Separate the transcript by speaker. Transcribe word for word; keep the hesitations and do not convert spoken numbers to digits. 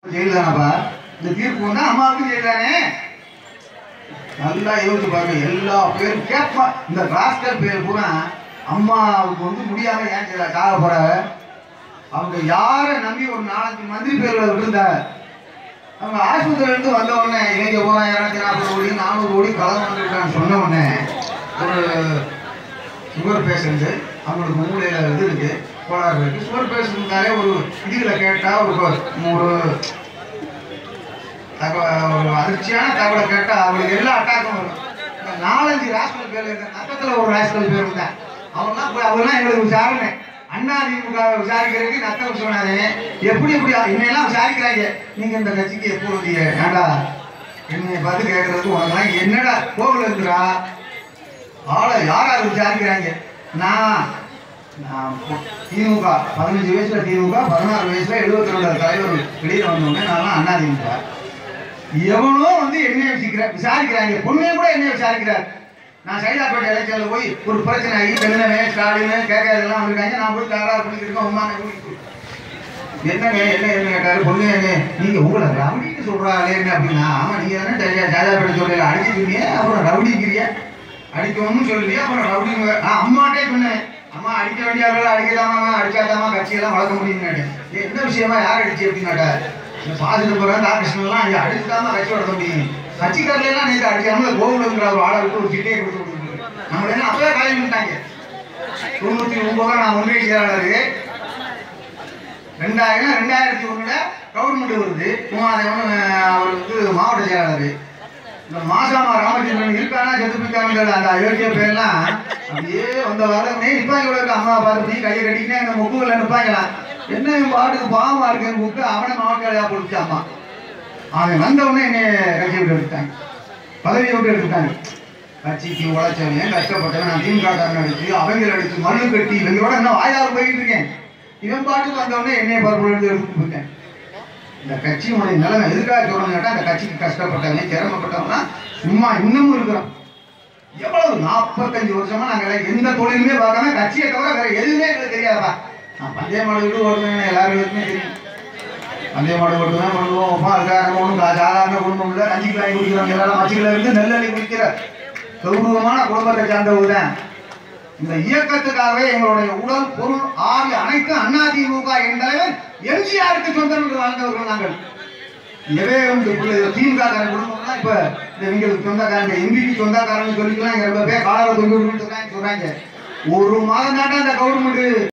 Speaker 1: Jail தானப்பா இந்த தீர்ப்பு வந்து அம்மாவுக்கும் ஜெயில் தானே. நல்லா யோசிச்சு பாருங்க. எல்லா பேரும் கேட்பா இந்த ராஸ்கல் பேர் பூரா அம்மாவுக்கு வந்து முடியாம ஏன் செய்யல காக போற அவங்க யாரை நம்பி ஒரு நாலஞ்சு மந்திரி பேர்கள் இருந்தா அவங்க ஆஸ்பத்திரியில இருந்து வந்த உடனே இளைஞ போறான் இருநூத்தி நாற்பது கோடி நானூறு கோடி கலந்து வந்துருக்கான்னு சொன்ன உடனே ஒரு சுகர் பேஷண்ட் அவங்களுக்கு மூளையில இது இருக்கு கோளாறு இருக்கு. சுகர் பேஷண்ட்னாலே ஒரு இதுகளை கேட்டா ஒரு ஒரு ஒரு அதிர்ச்சியான தகவலை கேட்டா அவங்களுக்கு எல்லா அட்டாக்கும் வரும். நாலஞ்சு ராஸ்கல் பேர் இருக்க நக்கத்துல ஒரு ராஸ்கல் பேர் இருந்தான். அவர்லாம் போய் அவர்லாம் எங்களுக்கு விசாரணை அண்ணா திமுக விசாரிக்கிறதுக்கு நக்கல் சொன்னாரு. எப்படி எப்படி என்னையெல்லாம் விசாரிக்கிறாங்க. நீங்க இந்த கட்சிக்கு எப்போ வந்தீங்க ஏண்டா என்னைய பார்த்து கேட்கறதுக்கு உனக்கெல்லாம் என்னடா கோவில் இருக்குறா ஆளை யாராவது விசாரிக்கிறாங்க. நான் நான் திமுக பதினஞ்சு வயசுல திமுக பதினாறு வயசுல எழுபத்தி ரெண்டு தலைவர் வெளியில வந்தோடனே நான் அண்ணா திமுக எவனோ வந்து என்னைய விசிக்கிற விசாரிக்கிறாங்க. பொண்ணையும் கூட என்னைய விசாரிக்கிறார். நான் சைதாப்பேட்டை எலெக்ஷன்ல போய் ஒரு பிரச்சனை ஆகி பெண்ணவே ஸ்டாலின் கேட்கறதெல்லாம் இருக்காங்க. நான் போய் தகராறு பண்ணிக்கிட்டு உமா என்னங்க என்ன என்ன கேட்டாரு. பொண்ணு என்ன நீங்க உங்களை ரவுடின்னு சொல்றாங்களே என்ன அப்படின்னா ஆமா நீங்க தானே சைதாப்பேட்டை சொல்லல அடிச்சுக்கிறீங்க அப்புறம் ரவுடிக்கிறிய அடிக்கணும்னு சொல்லலையே அப்புறம் ரவுடி அம்மாட்டே சொன்னேன். அம்மா அடிக்க வேண்டிய அடிக்கலாமா அடிக்காதாமா கட்சியெல்லாம் வளர்க்க முடியும்னு என்ன விஷயமா யார் அடிச்சு அப்படின்னாட்டா பாசிட்டு போறாங்க ராமகிருஷ்ணன்லாம் இங்கே அடிச்சுக்காம கட்சி வளர்க்க முடியும். கட்சிக்காரலாம் நேற்று அடிக்காம கோவிலுங்கிற ஒரு ஆளை விட்டு ஒரு சிட்டையை கொடுத்து கொடுத்துருக்கு. நம்மள என்ன அப்பவே காலையில் விட்டாங்க. தொண்ணூத்தி ஒன்பதுல நான் ஒன்றிய செயலாளர் ரெண்டாயிரம் ரெண்டாயிரத்தி ஒண்ணுல கவர்மெண்ட் வருது. குமாரதேவன் அவர் வந்து மாவட்ட செயலாளர். இந்த மாசாமா ராமச்சந்திரன் இருக்கானா செத்து போய்க்காங்க அந்த அயோக்கிய பேர்லாம் அப்படியே வந்த வரமே நிப்பாங்க இருக்க அம்மா பார்த்து கையை கட்டிக்கிட்டே அந்த முக்குகளை நிப்பாங்களாம். என்ன பாட்டுக்கு பாவமா இருக்குன்னு கூப்பிட்டு அவனை மாவட்ட வேலையா கொடுத்து அம்மா அவன் வந்த உடனே என்னை கட்சி விட்டு எடுத்துட்டாங்க பதவியை விட்டு எடுத்துட்டாங்க. கட்சிக்கு உழைச்சவன் கஷ்டப்பட்டவன் நான் திமுக காரன் அடிச்சு அவங்க அடிச்சு மண்ணு கட்டி இவங்களோட என்ன வாயாவது போயிட்டு இருக்கேன். இவன் பாட்டுக்கு வந்த உடனே என்னைய பரப்புல இருந்து எடுத்துட்டு போயிட்டேன். இந்த கட்சியினுடைய நிலைமை எதுக்காக சொல்றேன்னு கேட்டா அந்த கட்சிக்கு கஷ்டப்பட்டவங்க சிரமப்பட்டவங்கன்னா சும்மா இன்னமும் இருக்கிறோம். எவ்வளவு நாற்பத்தஞ்சு வருஷமா நாங்க எந்த தொழிலுமே பார்க்காம கட்சியை தவிர வேற எதுவுமே எங்களுக்கு தெரியாதா. நான் பந்தய மாடு விட்டு ஓடுவேன் எல்லாருக்குமே தெரியும். பந்தய மாடு ஓட்டுவேன் பண்ணுவோம் அதுக்காக ஒன்றும் சாதாரண குடும்பம் இல்லை. கஞ்சிக்கு வாங்கி குடிக்கிறவங்க எல்லாரும் மச்சிகளை இருந்து நெல்லி குடிக்கிற கௌரவமான குடும்பத்தை சார்ந்தவங்க தான். இந்த இயக்கத்துக்காகவே எங்களுடைய உடல் பொருள் ஆகிய அனைத்து அண்ணா திமுக என் தலைவர் எம்ஜிஆருக்கு சொந்தம் என்று வாழ்ந்தவர்கள் நாங்கள். எவே வந்து திமுக காரன் குடும்பம்லாம் இப்ப எங்களுக்கு சொந்தக்காரங்க எம்பிக்கு சொந்தக்காரன்னு சொல்லிக்கலாம். இங்க ரொம்ப பேர் காலரை தொங்கி சொல்றாங்க. ஒரு மாதம் தாண்டா இந்த கவர்மெண்ட்